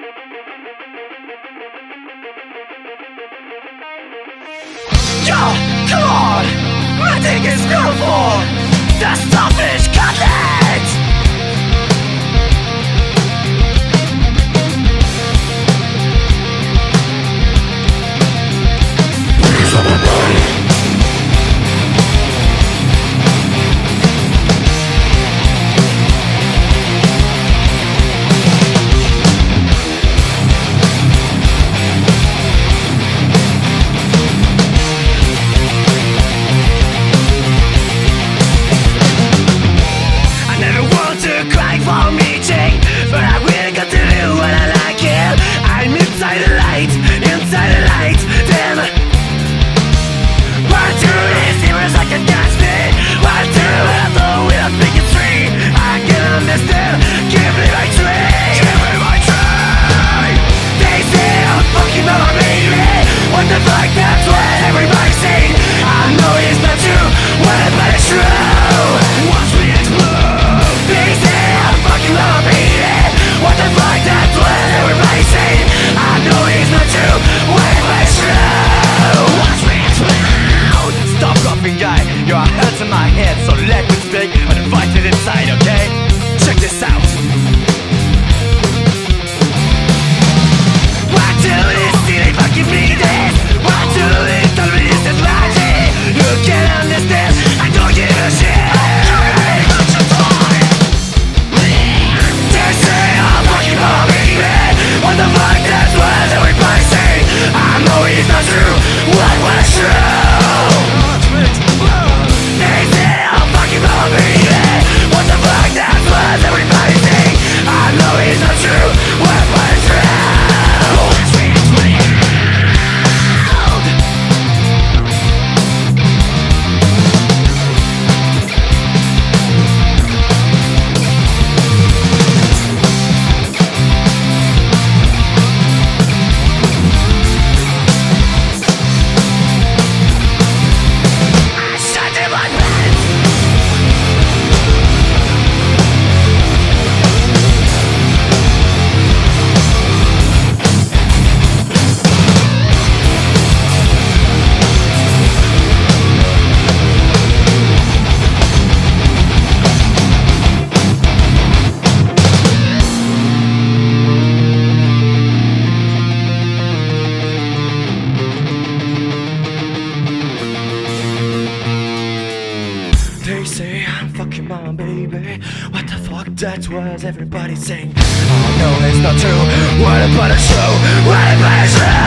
Yo, come on! I think it's beautiful! The selfish content! Please let me burn. You're a hurt in my head, so let me speak uninvited inside, okay? Check this out. Why do this? Did they fucking mean this? Why do this? Tell me this is logic. You can't understand, I don't give a shit. They say I'm fucking my baby. What the fuck, that's what everybody's saying. I know it's not true, what was true? What the fuck, that's what everybody's saying. I know it's not true, what was true? They say I'm fucking my baby. What the fuck, that was everybody saying. Oh no, it's not true. What about a show? What about a show?